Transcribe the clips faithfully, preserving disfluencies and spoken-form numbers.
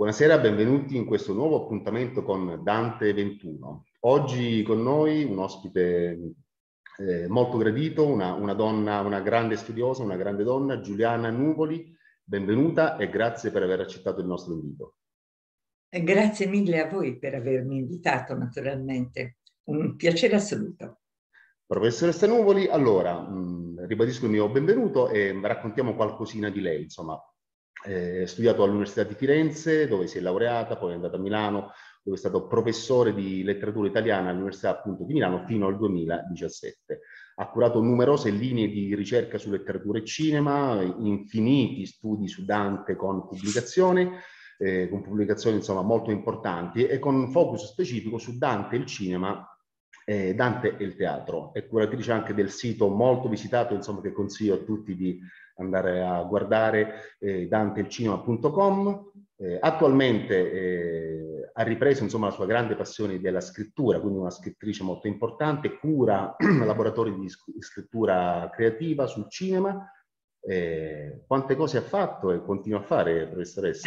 Buonasera, benvenuti in questo nuovo appuntamento con Dante ventuno. Oggi con noi un ospite eh, molto gradito, una, una donna, una grande studiosa, una grande donna, Giuliana Nuvoli. Benvenuta e grazie per aver accettato il nostro invito. Grazie mille a voi per avermi invitato, naturalmente. Un piacere assoluto. Professoressa Nuvoli, allora, mh, ribadisco il mio benvenuto e raccontiamo qualcosina di lei. Insomma, eh, studiato all'Università di Firenze, dove si è laureata, poi è andata a Milano, dove è stato professore di letteratura italiana all'Università appunto di Milano fino al duemiladiciassette. Ha curato numerose linee di ricerca su letteratura e cinema, infiniti studi su Dante con pubblicazioni, eh, con pubblicazioni insomma molto importanti e con focus specifico su Dante e il cinema, eh, Dante e il teatro. È curatrice anche del sito molto visitato, insomma, che consiglio a tutti di andare a guardare, eh, danteilcinema punto com. Eh, attualmente eh, ha ripreso insomma la sua grande passione della scrittura, quindi una scrittrice molto importante, cura laboratori di scrittura creativa sul cinema. Eh, quante cose ha fatto e continua a fare, professoressa?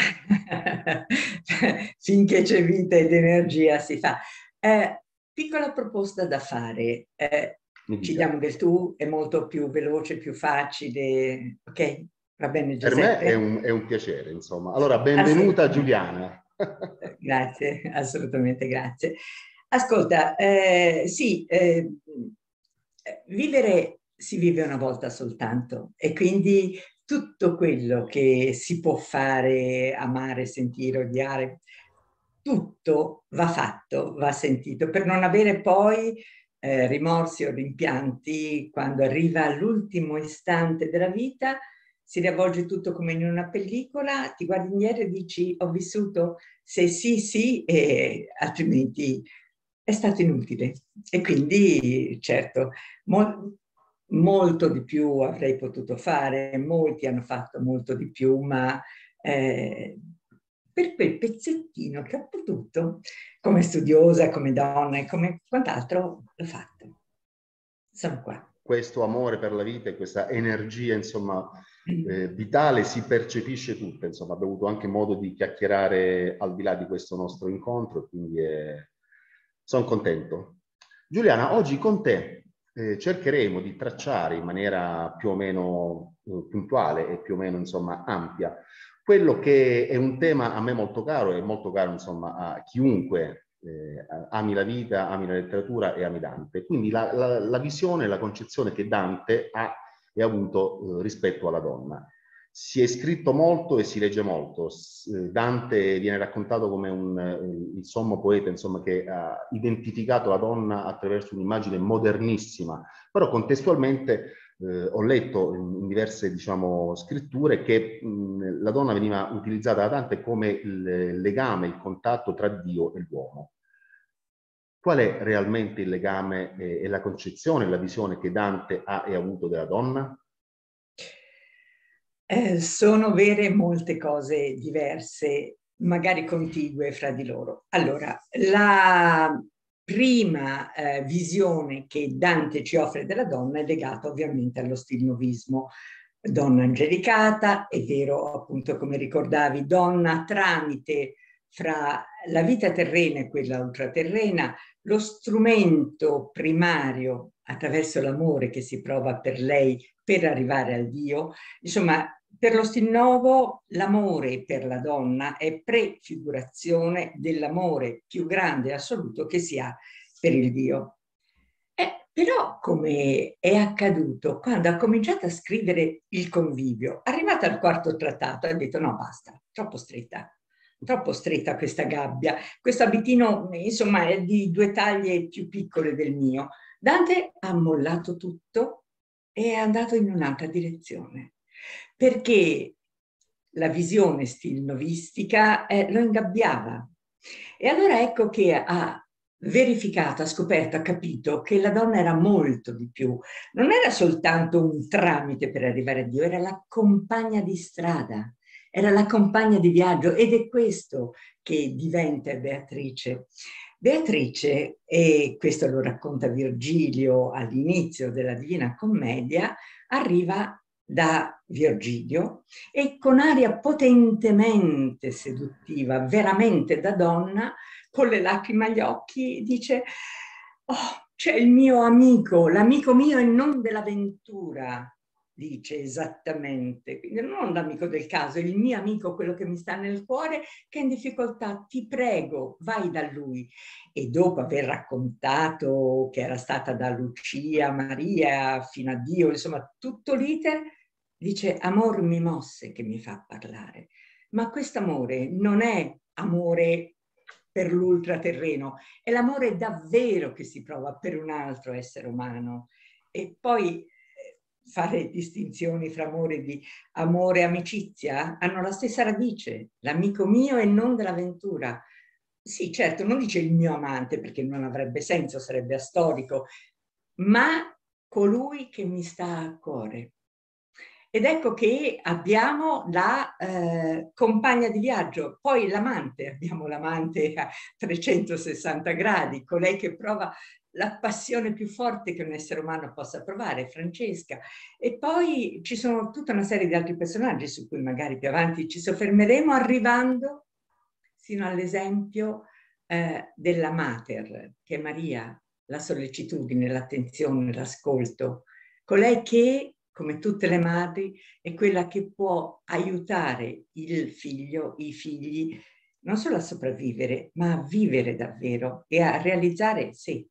Finché c'è vita ed energia si fa. Eh, piccola proposta da fare. Eh, Mi ci dica. diamo del tu, è molto più veloce, più facile. Ok? Va bene, Per me è Giuseppe? un, è un piacere, insomma. Allora, benvenuta Assolutamente. Giuliana. Grazie, assolutamente grazie. Ascolta, eh, sì, eh, vivere si vive una volta soltanto e quindi tutto quello che si può fare, amare, sentire, odiare, tutto va fatto, va sentito, per non avere poi eh, rimorsi o rimpianti quando arriva l'ultimo istante della vita, si riavvolge tutto come in una pellicola, ti guardi indietro e dici ho vissuto, se sì sì, e altrimenti è stato inutile. E quindi certo, mo- molto di più avrei potuto fare, molti hanno fatto molto di più, ma eh, per quel pezzettino che ho potuto, come studiosa, come donna e come quant'altro, l'ho fatto. Sono qua. Questo amore per la vita e questa energia, insomma, eh, vitale si percepisce tutta. Insomma, abbiamo avuto anche modo di chiacchierare al di là di questo nostro incontro, quindi eh, sono contento. Giuliana, oggi con te eh, cercheremo di tracciare in maniera più o meno eh, puntuale e più o meno, insomma, ampia quello che è un tema a me molto caro e molto caro, insomma, a chiunque eh, ami la vita, ami la letteratura e ami Dante. Quindi la, la, la visione, la concezione che Dante ha e ha avuto eh, rispetto alla donna. Si è scritto molto e si legge molto. Dante viene raccontato come un, eh, il sommo poeta, insomma, che ha identificato la donna attraverso un'immagine modernissima, però contestualmente eh, ho letto in, in diverse, diciamo, scritture che mh, la donna veniva utilizzata da Dante come il legame, il contatto tra Dio e l'uomo. Qual è realmente il legame e, e la concezione, la visione che Dante ha e ha avuto della donna? Eh, sono vere molte cose diverse, magari contigue fra di loro. Allora, la prima eh, visione che Dante ci offre della donna è legata ovviamente allo stilnovismo. Donna angelicata, è vero appunto come ricordavi, donna tramite fra la vita terrena e quella ultraterrena, lo strumento primario attraverso l'amore che si prova per lei per arrivare al Dio. Insomma, per lo Stilnovo l'amore per la donna è prefigurazione dell'amore più grande e assoluto che si ha per il Dio. Eh, però, come è accaduto quando ha cominciato a scrivere il Convivio, arrivata al quarto trattato, ha detto no, basta, troppo stretta, troppo stretta questa gabbia, questo abitino, insomma, è di due taglie più piccole del mio. Dante ha mollato tutto e è andato in un'altra direzione, perché la visione stilnovistica eh, lo ingabbiava. E allora ecco che ha verificato, ha scoperto, ha capito che la donna era molto di più. Non era soltanto un tramite per arrivare a Dio, era la compagna di strada, era la compagna di viaggio ed è questo che diventa Beatrice. Beatrice, e questo lo racconta Virgilio all'inizio della Divina Commedia, arriva da Virgilio e con aria potentemente seduttiva, veramente da donna, con le lacrime agli occhi, dice: oh, c'è il mio amico, l'amico mio e non dell'avventura, dice esattamente, quindi non l'amico del caso, il mio amico, quello che mi sta nel cuore, che è in difficoltà, ti prego, vai da lui. E dopo aver raccontato che era stata da Lucia, Maria, fino a Dio, insomma tutto l'iter, dice: amor mi mosse che mi fa parlare. Ma quest'amore non è amore per l'ultraterreno, è l'amore davvero che si prova per un altro essere umano. E poi fare distinzioni fra amore di amore e amicizia hanno la stessa radice, l'amico mio e non dell'avventura. Sì, certo, non dice il mio amante perché non avrebbe senso, sarebbe astorico, ma colui che mi sta a cuore. Ed ecco che abbiamo la eh, compagna di viaggio, poi l'amante, abbiamo l'amante a trecentosessanta gradi, colei che prova la passione più forte che un essere umano possa provare, Francesca. E poi ci sono tutta una serie di altri personaggi su cui magari più avanti ci soffermeremo, arrivando sino all'esempio eh, della Mater, che è Maria, la sollecitudine, l'attenzione, l'ascolto, colei che, come tutte le madri, è quella che può aiutare il figlio, i figli, non solo a sopravvivere, ma a vivere davvero e a realizzare sé.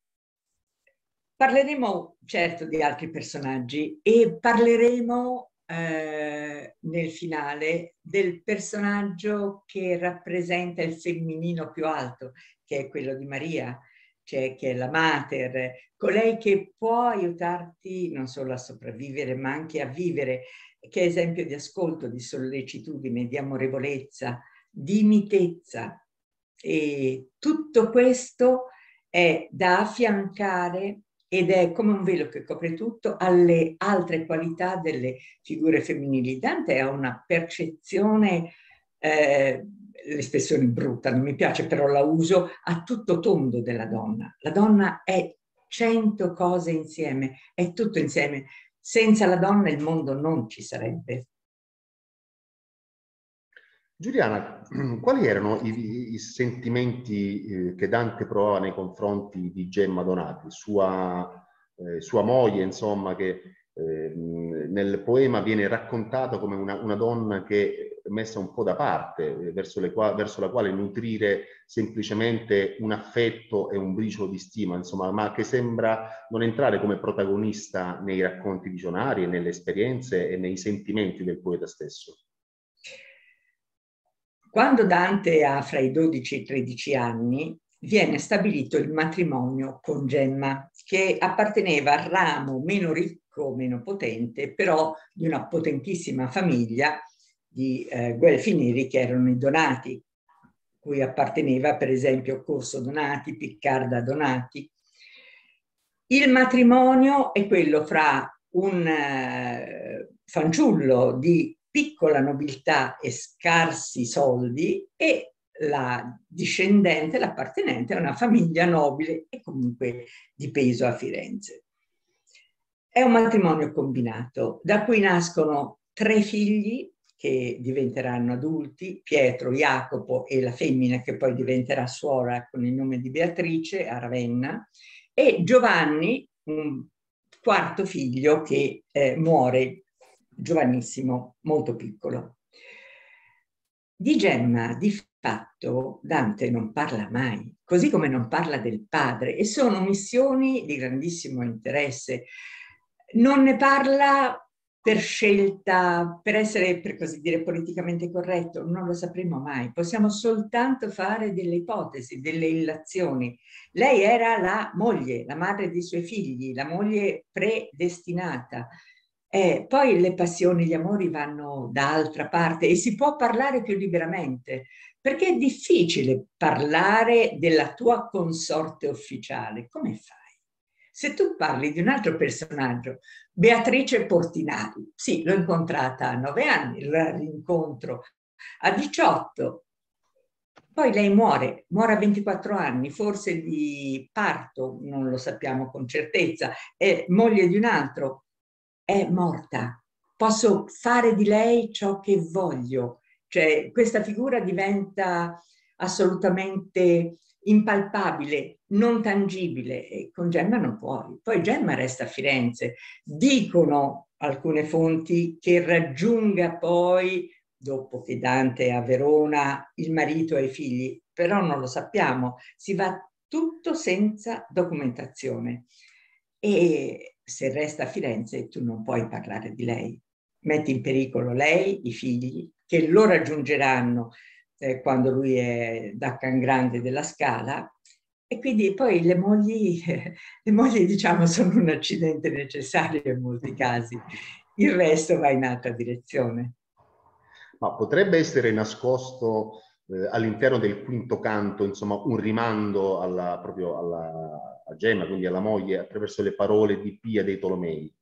Parleremo certo di altri personaggi e parleremo eh, nel finale del personaggio che rappresenta il femminino più alto, che è quello di Maria, cioè che è la Mater, colei che può aiutarti non solo a sopravvivere ma anche a vivere, che è esempio di ascolto, di sollecitudine, di amorevolezza, di mitezza. E tutto questo è da affiancare ed è come un velo che copre tutto alle altre qualità delle figure femminili. Dante ha una percezione, eh, l'espressione brutta, non mi piace, però la uso, a tutto tondo della donna. La donna è cento cose insieme, è tutto insieme. Senza la donna il mondo non ci sarebbe. Giuliana, quali erano i, i sentimenti eh, che Dante provava nei confronti di Gemma Donati, sua, eh, sua moglie, insomma, che eh, nel poema viene raccontata come una, una donna che è messa un po' da parte, eh, verso, le qua, verso la quale nutrire semplicemente un affetto e un briciolo di stima, insomma, ma che sembra non entrare come protagonista nei racconti visionari, nelle esperienze e nei sentimenti del poeta stesso. Quando Dante ha fra i dodici e i tredici anni, viene stabilito il matrimonio con Gemma, che apparteneva al ramo meno ricco, meno potente, però di una potentissima famiglia di eh, guelfi neri che erano i Donati, cui apparteneva per esempio Corso Donati, Piccarda Donati. Il matrimonio è quello fra un eh, fanciullo di piccola nobiltà e scarsi soldi e la discendente, l'appartenente a una famiglia nobile e comunque di peso a Firenze. È un matrimonio combinato, da cui nascono tre figli che diventeranno adulti, Pietro, Jacopo e la femmina che poi diventerà suora con il nome di Beatrice a Ravenna, e Giovanni, un quarto figlio che eh, muore giovanissimo, molto piccolo. Di Gemma, di fatto, Dante non parla mai, così come non parla del padre, e sono missioni di grandissimo interesse. Non ne parla per scelta, per essere, per così dire, politicamente corretto, non lo sapremo mai. Possiamo soltanto fare delle ipotesi, delle illazioni. Lei era la moglie, la madre dei suoi figli, la moglie predestinata. Eh, poi le passioni, gli amori vanno da altra parte e si può parlare più liberamente, perché è difficile parlare della tua consorte ufficiale. Come fai? Se tu parli di un altro personaggio, Beatrice Portinari, sì, l'ho incontrata a nove anni, la rincontro a diciotto, poi lei muore, muore a ventiquattro anni, forse di parto, non lo sappiamo con certezza, è moglie di un altro, è morta. posso fare di lei ciò che voglio. Cioè, questa figura diventa assolutamente impalpabile, non tangibile, e con Gemma non puoi. Poi Gemma resta a Firenze. Dicono alcune fonti che raggiunga poi, dopo che Dante è a Verona, il marito e i figli, però non lo sappiamo. Si va tutto senza documentazione. E se resta a Firenze tu non puoi parlare di lei. Metti in pericolo lei, i figli, che lo raggiungeranno eh, quando lui è da Cangrande della Scala, e quindi poi le mogli, eh, le mogli diciamo sono un accidente necessario in molti casi, il resto va in altra direzione. Ma potrebbe essere nascosto eh, all'interno del quinto canto, insomma, un rimando alla, proprio alla, a Gemma, quindi alla moglie, attraverso le parole di Pia dei Tolomei?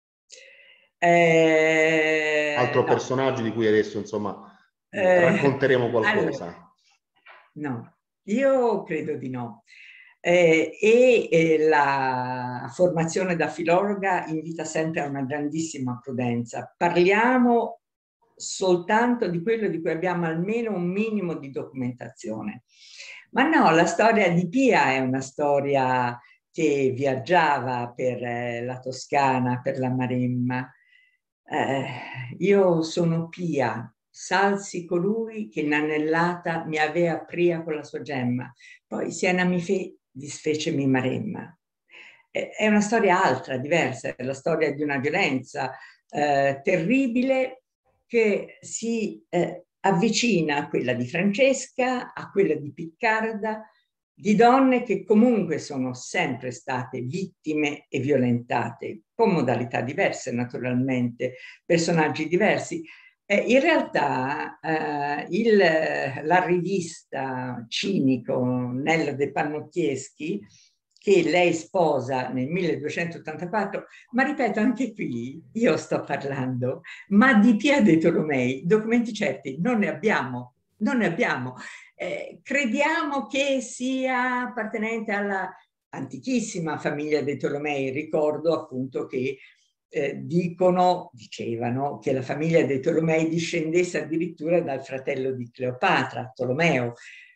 Eh, Altro no. personaggio di cui adesso, insomma, eh, Eh, racconteremo qualcosa. allora, no, io credo di no. Eh, e eh, la formazione da filologa invita sempre a una grandissima prudenza. Parliamo soltanto di quello di cui abbiamo almeno un minimo di documentazione. Ma no, la storia di Pia è una storia che viaggiava per eh, la Toscana, per la Maremma. Eh, io sono Pia, salsi colui che inanellata mi avea pria con la sua gemma, poi Siena mi fe, disfecemi Maremma. Eh, è una storia altra, diversa, è la storia di una violenza eh, terribile che si eh, avvicina a quella di Francesca, a quella di Piccarda, di donne che comunque sono sempre state vittime e violentate, con modalità diverse naturalmente, personaggi diversi. Eh, in realtà eh, il, la rivista Cinico, Nella De Pannocchieschi, che lei sposa nel milleduecentottantaquattro, ma ripeto anche qui, io sto parlando, ma di Pia dei Tolomei, documenti certi non ne abbiamo, non ne abbiamo. Eh, crediamo che sia appartenente alla antichissima famiglia dei Tolomei. Ricordo appunto che eh, dicono, dicevano, che la famiglia dei Tolomei discendesse addirittura dal fratello di Cleopatra, Tolomeo.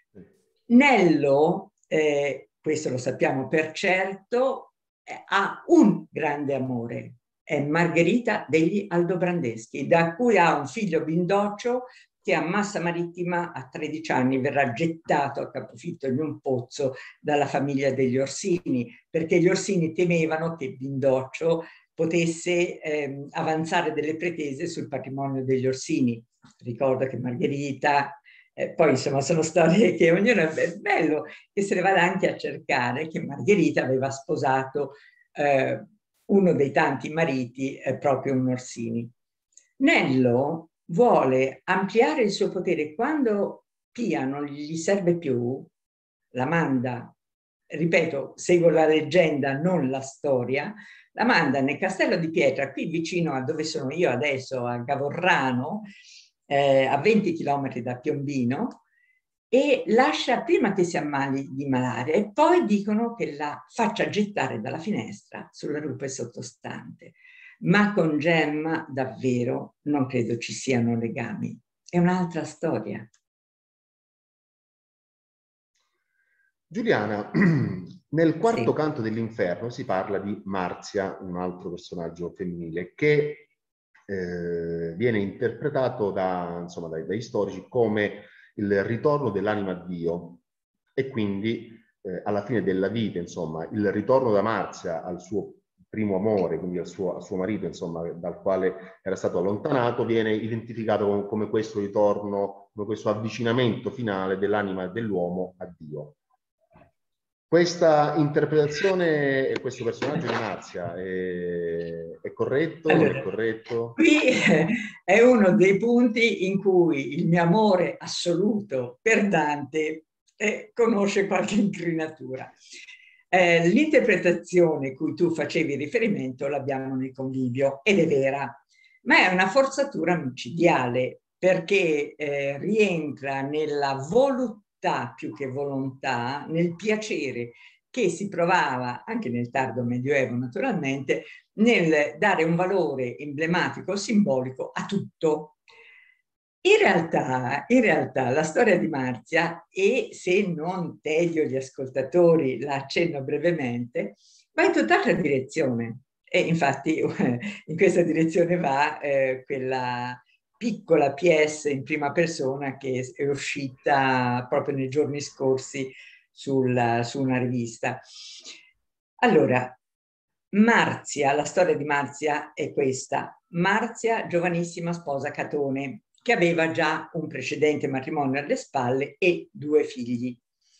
Nello, eh, questo lo sappiamo per certo, eh, ha un grande amore, è Margherita degli Aldobrandeschi, da cui ha un figlio Bindoccio che a Massa Marittima a tredici anni verrà gettato a capofitto in un pozzo dalla famiglia degli Orsini, perché gli Orsini temevano che Bindoccio potesse eh, avanzare delle pretese sul patrimonio degli Orsini. Ricordo che Margherita, eh, poi insomma sono storie che ognuno è bello che se ne vada anche a cercare, che Margherita aveva sposato eh, uno dei tanti mariti, eh, proprio un Orsini. Nello vuole ampliare il suo potere. Quando Pia non gli serve più, la manda, ripeto, seguo la leggenda, non la storia, la manda nel castello di Pietra, qui vicino a dove sono io adesso, a Gavorrano, eh, a venti chilometri da Piombino, e lascia prima che si ammali di malaria e poi dicono che la faccia gettare dalla finestra sulla rupe sottostante. Ma con Gemma davvero non credo ci siano legami. È un'altra storia. Giuliana, nel quarto Sì. canto dell'Inferno si parla di Marzia, un altro personaggio femminile, che eh, viene interpretato da, insomma, dai, dai storici come il ritorno dell'anima a Dio e quindi eh, alla fine della vita, insomma, il ritorno da Marzia al suo primo amore, quindi al suo, al suo marito, insomma, dal quale era stato allontanato, viene identificato come, come questo ritorno, come questo avvicinamento finale dell'anima dell'uomo a Dio. Questa interpretazione e questo personaggio di Marzia è, è corretto? Allora, non è corretto? qui è uno dei punti in cui il mio amore assoluto per Dante eh, conosce qualche incrinatura. Eh, l'interpretazione cui tu facevi riferimento l'abbiamo nel Convivio ed è vera, ma è una forzatura micidiale perché eh, rientra nella voluttà più che volontà, nel piacere che si provava anche nel tardo Medioevo naturalmente nel dare un valore emblematico, simbolico a tutto. In realtà, in realtà la storia di Marzia, e se non tedio gli ascoltatori, la accenno brevemente, va in tutt'altra direzione. E infatti in questa direzione va eh, quella piccola P S in prima persona che è uscita proprio nei giorni scorsi sul, su una rivista. Allora, Marzia, la storia di Marzia è questa. Marzia, giovanissima, sposa Catone, che aveva già un precedente matrimonio alle spalle e due figli.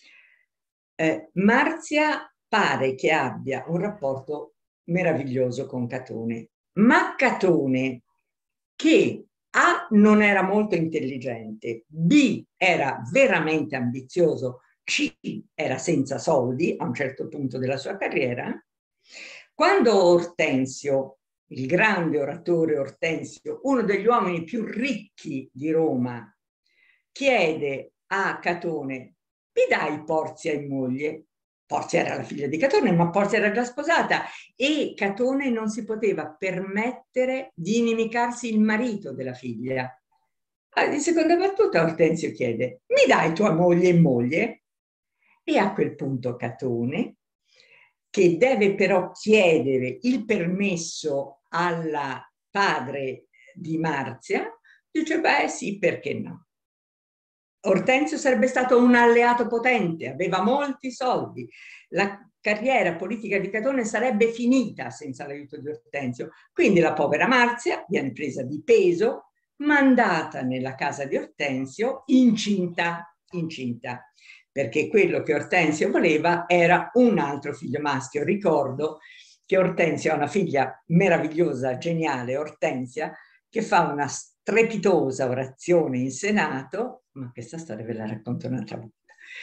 Eh, Marzia pare che abbia un rapporto meraviglioso con Catone, ma Catone, che A non era molto intelligente, B era veramente ambizioso, C era senza soldi a un certo punto della sua carriera, quando Ortensio, il grande oratore Ortensio, uno degli uomini più ricchi di Roma, chiede a Catone: mi dai Porzia in moglie? Porzia era la figlia di Catone, ma Porzia era già sposata e Catone non si poteva permettere di inimicarsi il marito della figlia. In seconda battuta Ortensio chiede: mi dai tua moglie in moglie? E a quel punto Catone, che deve però chiedere il permesso alla padre di Marzia, dice: beh sì, perché no? Ortensio sarebbe stato un alleato potente, aveva molti soldi, la carriera politica di Catone sarebbe finita senza l'aiuto di Ortensio, quindi la povera Marzia viene presa di peso, mandata nella casa di Ortensio incinta, incinta, perché quello che Ortensio voleva era un altro figlio maschio. Ricordo che Ortensio ha una figlia meravigliosa, geniale, Ortensia, che fa una strepitosa orazione in Senato, ma questa storia ve la racconto un'altra volta.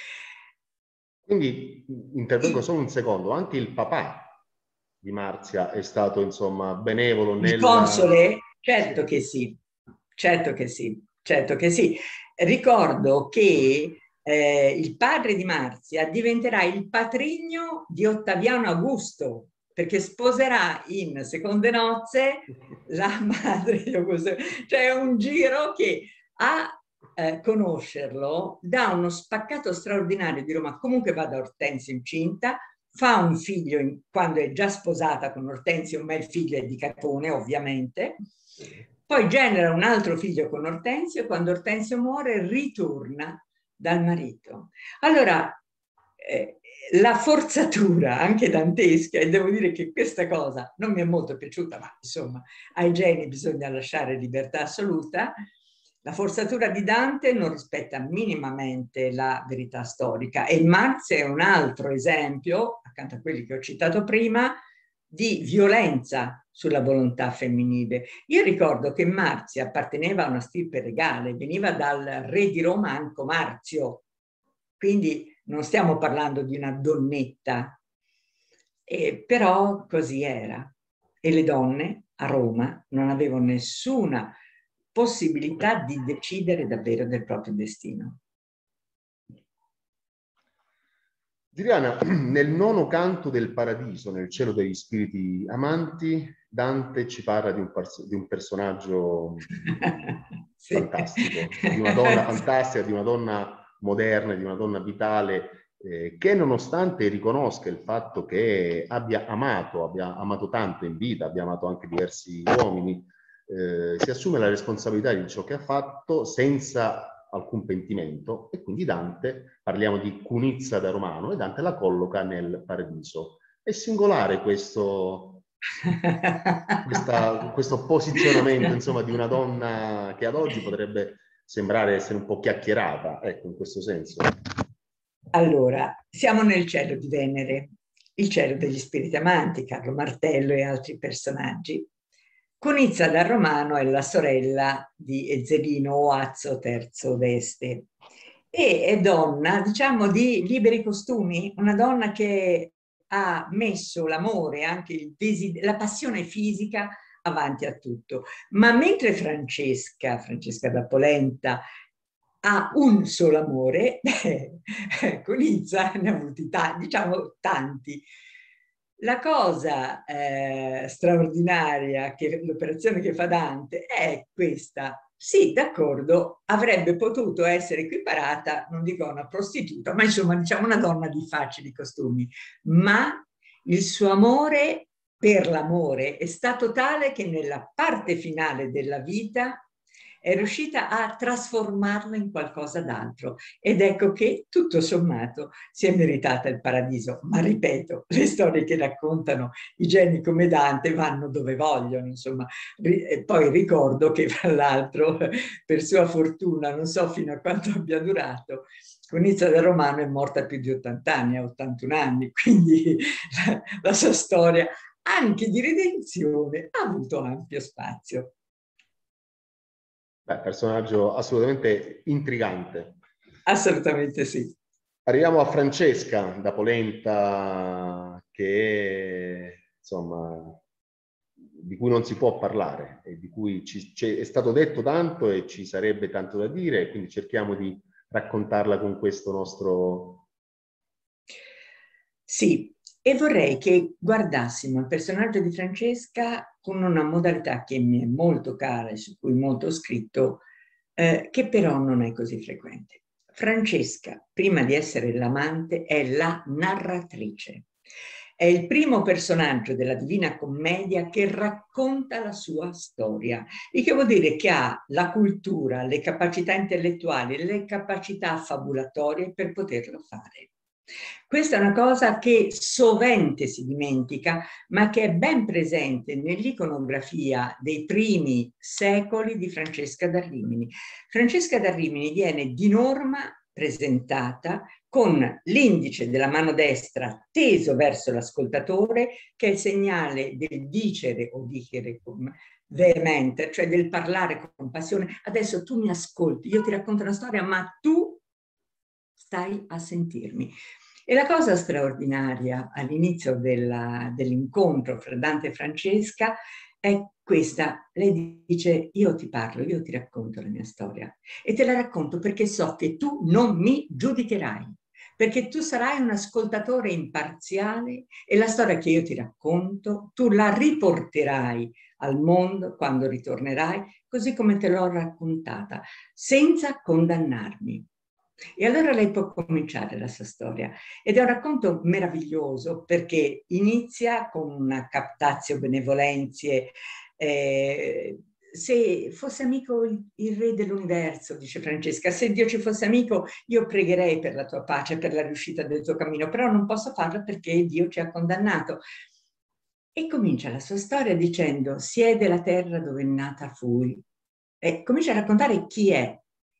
Quindi intervengo solo un secondo, anche il papà di Marzia è stato insomma benevolo nel... Il console? Certo che sì, certo che sì, certo che sì. Ricordo che eh, il padre di Marzia diventerà il patrigno di Ottaviano Augusto, perché sposerà in seconde nozze la madre di Augusto. Cioè è un giro che a eh, conoscerlo dà uno spaccato straordinario di Roma. Comunque va da Ortensio incinta, fa un figlio in, quando è già sposata con Ortensio, ma il figlio è di Catone ovviamente, poi genera un altro figlio con Ortensio, quando Ortensio muore ritorna dal marito. Allora, eh, la forzatura anche dantesca, e devo dire che questa cosa non mi è molto piaciuta, ma insomma ai geni bisogna lasciare libertà assoluta. La forzatura di Dante non rispetta minimamente la verità storica e Marzia è un altro esempio, accanto a quelli che ho citato prima, di violenza sulla volontà femminile. Io ricordo che Marzia apparteneva a una stirpe regale, veniva dal re di Roma Anco Marzio, quindi non stiamo parlando di una donnetta, eh, però così era. E le donne a Roma non avevano nessuna possibilità di decidere davvero del proprio destino. Adriana, nel nono canto del Paradiso, nel cielo degli spiriti amanti, Dante ci parla di un, di un personaggio sì. fantastico, di una donna fantastica, di una donna moderna, di una donna vitale, eh, che nonostante riconosca il fatto che abbia amato, abbia amato tanto in vita, abbia amato anche diversi uomini, eh, si assume la responsabilità di ciò che ha fatto senza alcun pentimento, e quindi Dante, parliamo di Cunizza da Romano, e Dante la colloca nel Paradiso. È singolare questo, questa, questo posizionamento, insomma, di una donna che ad oggi potrebbe sembrare essere un po' chiacchierata, ecco, in questo senso. Allora, siamo nel cielo di Venere, il cielo degli spiriti amanti, Carlo Martello e altri personaggi. Cunizza da Romano è la sorella di Ezzelino Oazzo terzo d'Este e è donna, diciamo, di liberi costumi, una donna che ha messo l'amore, anche il desid- la passione fisica avanti a tutto. Ma mentre Francesca, Francesca da Polenta, ha un solo amore, beh, Cunizza ne ha avuti tanti, diciamo tanti. La cosa eh, straordinaria, che l'operazione che fa Dante è questa. Sì, d'accordo, avrebbe potuto essere equiparata, non dico a una prostituta, ma insomma diciamo una donna di facili costumi, ma il suo amore per l'amore è stato tale che nella parte finale della vita è riuscita a trasformarlo in qualcosa d'altro. Ed ecco che tutto sommato si è meritata il paradiso. Ma ripeto, le storie che raccontano i geni come Dante vanno dove vogliono, insomma. E poi ricordo che, fra l'altro, per sua fortuna, non so fino a quanto abbia durato, Conizia del Romano è morta a più di ottanta anni, a ottantuno anni, quindi la, la sua storia anche di redenzione ha avuto ampio spazio. Beh, personaggio assolutamente intrigante. Assolutamente sì. Arriviamo a Francesca da Polenta, che insomma, di cui non si può parlare e di cui ci, ci è stato detto tanto e ci sarebbe tanto da dire, quindi cerchiamo di raccontarla con questo nostro... Sì, e vorrei che guardassimo il personaggio di Francesca con una modalità che mi è molto cara e su cui molto ho scritto, eh, che però non è così frequente. Francesca, prima di essere l'amante, è la narratrice. È il primo personaggio della Divina Commedia che racconta la sua storia, il che vuol dire che ha la cultura, le capacità intellettuali, le capacità fabulatorie per poterlo fare. Questa è una cosa che sovente si dimentica, ma che è ben presente nell'iconografia dei primi secoli di Francesca da Rimini. Francesca da Rimini viene di norma presentata con l'indice della mano destra teso verso l'ascoltatore, che è il segnale del dicere o dicere con veemente, cioè del parlare con passione. Adesso tu mi ascolti, io ti racconto una storia, ma tu stai a sentirmi. E la cosa straordinaria all'inizio dell'incontro fra Dante e Francesca è questa. Lei dice: io ti parlo, io ti racconto la mia storia e te la racconto perché so che tu non mi giudicherai, perché tu sarai un ascoltatore imparziale e la storia che io ti racconto tu la riporterai al mondo quando ritornerai, così come te l'ho raccontata, senza condannarmi. E allora lei può cominciare la sua storia. Ed è un racconto meraviglioso perché inizia con una captatio benevolentie. Eh, se fosse amico il, il re dell'universo, dice Francesca, se Dio ci fosse amico, io pregherei per la tua pace, per la riuscita del tuo cammino, però non posso farlo perché Dio ci ha condannato. E comincia la sua storia dicendo: siede la terra dove è nata fui. E comincia a raccontare chi è.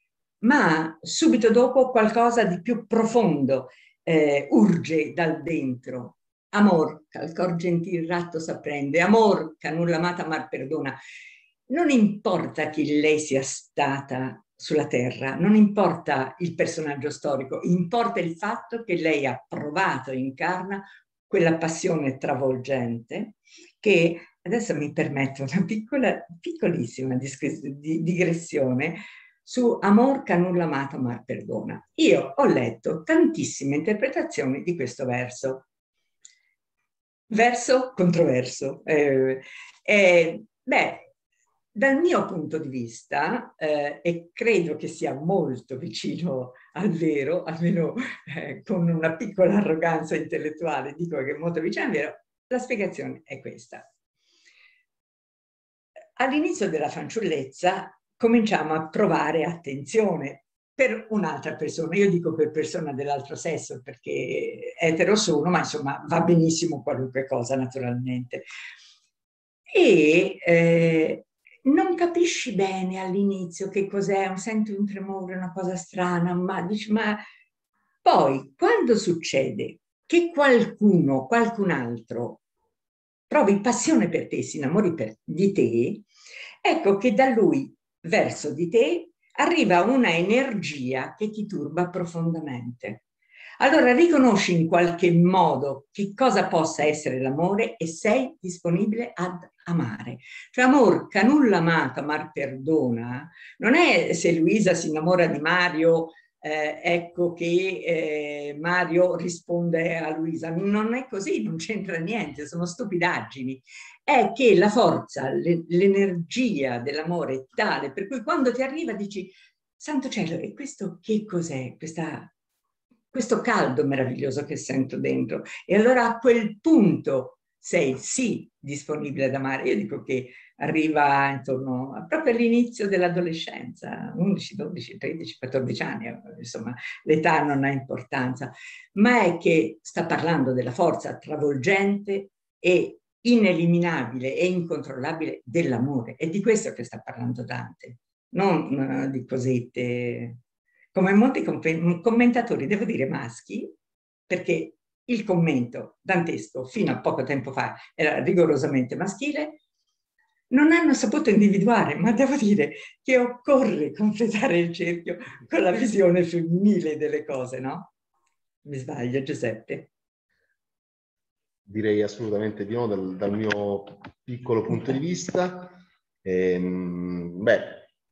Ma subito dopo qualcosa di più profondo eh, urge dal dentro. Amor, al cor gentil ratto s'apprende, amor, che a nulla amata mar perdona. Non importa chi lei sia stata sulla terra, non importa il personaggio storico, importa il fatto che lei ha provato e incarna quella passione travolgente che, adesso mi permetto una piccola, piccolissima digressione, su Amor che a nulla amato mar perdona. Io ho letto tantissime interpretazioni di questo verso. Verso controverso. Eh, eh, beh, dal mio punto di vista, eh, e credo che sia molto vicino al vero, almeno eh, con una piccola arroganza intellettuale, dico che è molto vicino al vero, la spiegazione è questa. All'inizio della fanciullezza cominciamo a provare attenzione per un'altra persona. Io dico per persona dell'altro sesso perché etero sono, ma insomma va benissimo qualunque cosa naturalmente. E eh, non capisci bene all'inizio che cos'è, senti un tremore, una cosa strana, ma dici, ma poi quando succede che qualcuno, qualcun altro provi passione per te, si innamori per, di te, ecco che da lui verso di te arriva una energia che ti turba profondamente. Allora riconosci in qualche modo che cosa possa essere l'amore e sei disponibile ad amare. Cioè, amor che a nulla amato, amar perdona, non è se Luisa si innamora di Mario eh, ecco che eh, Mario risponde a Luisa. Non è così, non c'entra niente, sono stupidaggini. È che la forza, l'energia dell'amore è tale per cui quando ti arriva dici: santo cielo, e questo che cos'è? Questa, questo caldo meraviglioso che sento dentro. E allora a quel punto sei sì disponibile ad amare. Io dico che arriva intorno a, proprio all'inizio dell'adolescenza, undici, dodici, tredici, quattordici anni, insomma l'età non ha importanza, ma è che sta parlando della forza travolgente e ineliminabile e incontrollabile dell'amore. È di questo che sta parlando Dante, non uh, di cosette, come molti commentatori, devo dire maschi, perché il commento dantesco fino a poco tempo fa era rigorosamente maschile, non hanno saputo individuare, ma devo dire che occorre completare il cerchio con la visione femminile delle cose, no? Mi sbaglio, Giuseppe? Direi assolutamente di no, dal, dal mio piccolo punto di vista. Ehm, beh,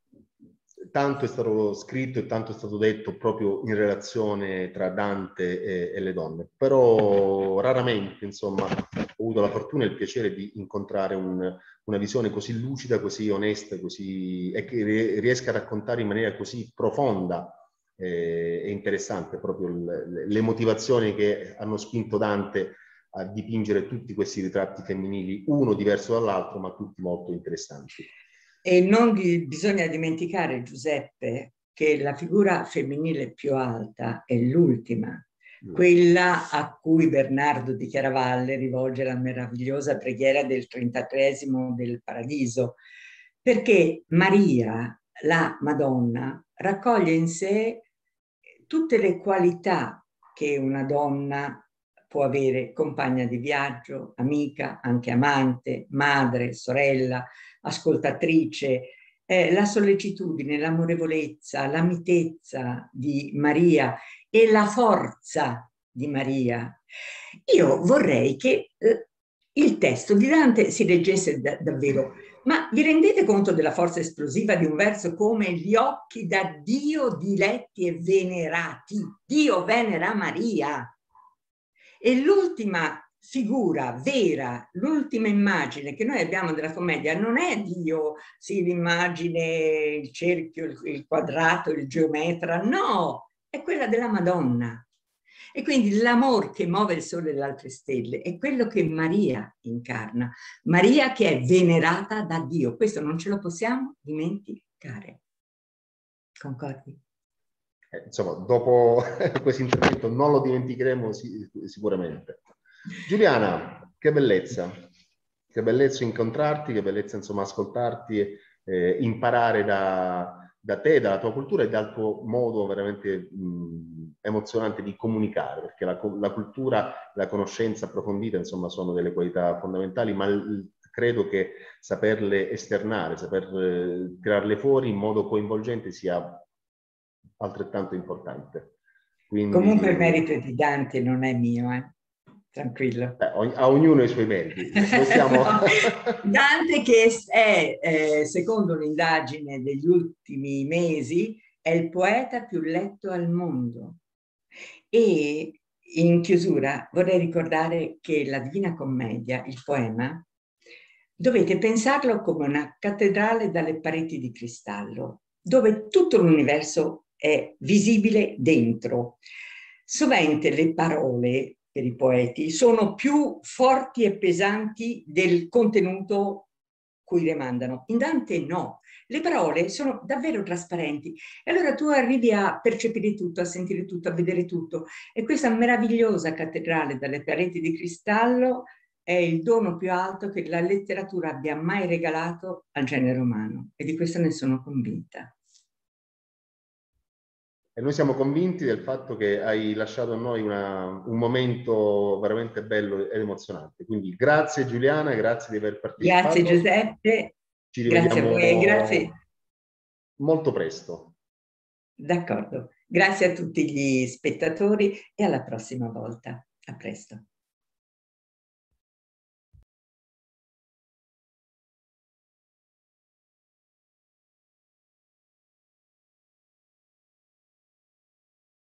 tanto è stato scritto e tanto è stato detto proprio in relazione tra Dante e, e le donne, però raramente, insomma, ho avuto la fortuna e il piacere di incontrare un, una visione così lucida, così onesta, così, e che riesca a raccontare in maniera così profonda eh, e interessante proprio le, le motivazioni che hanno spinto Dante a dipingere tutti questi ritratti femminili, uno diverso dall'altro, ma tutti molto interessanti. E non di, bisogna dimenticare, Giuseppe, che la figura femminile più alta è l'ultima, mm. quella a cui Bernardo di Chiaravalle rivolge la meravigliosa preghiera del trentatreesimo del Paradiso, perché Maria, la Madonna, raccoglie in sé tutte le qualità che una donna può avere: compagna di viaggio, amica, anche amante, madre, sorella, ascoltatrice, eh, la sollecitudine, l'amorevolezza, la mitezza di Maria e la forza di Maria. Io vorrei che eh, il testo di Dante si leggesse da, davvero, ma vi rendete conto della forza esplosiva di un verso come gli occhi da Dio diletti e venerati? Dio venera Maria. E l'ultima figura vera, l'ultima immagine che noi abbiamo della commedia non è Dio, sì, l'immagine, il cerchio, il, il quadrato, il geometra, no, è quella della Madonna. E quindi l'amor che muove il sole e le altre stelle è quello che Maria incarna, Maria che è venerata da Dio. Questo non ce lo possiamo dimenticare. Concordi? Eh, insomma, dopo questo intervento non lo dimenticheremo sì, sicuramente. Giuliana, che bellezza, che bellezza incontrarti, che bellezza insomma ascoltarti, eh, imparare da, da te, dalla tua cultura e dal tuo modo veramente mh, emozionante di comunicare, perché la, la cultura, la conoscenza approfondita insomma sono delle qualità fondamentali, ma il, credo che saperle esternare, saper eh, tirarle fuori in modo coinvolgente sia altrettanto importante. Quindi, comunque il merito di Dante non è mio, eh? Tranquillo. Beh, a ognuno i suoi meriti. Noi siamo... no, Dante che è, eh, secondo un'indagine degli ultimi mesi, è il poeta più letto al mondo. E in chiusura vorrei ricordare che la Divina Commedia, il poema, dovete pensarlo come una cattedrale dalle pareti di cristallo, dove tutto l'universo è visibile dentro. Sovente le parole per i poeti sono più forti e pesanti del contenuto cui le mandano. In Dante no, le parole sono davvero trasparenti e allora tu arrivi a percepire tutto, a sentire tutto, a vedere tutto, e questa meravigliosa cattedrale dalle pareti di cristallo è il dono più alto che la letteratura abbia mai regalato al genere umano, e di questo ne sono convinta. E noi siamo convinti del fatto che hai lasciato a noi una, un momento veramente bello ed emozionante. Quindi grazie Giuliana, grazie di aver partecipato. Grazie Giuseppe, Ci grazie a voi, grazie. Molto presto. D'accordo, grazie a tutti gli spettatori e alla prossima volta. A presto.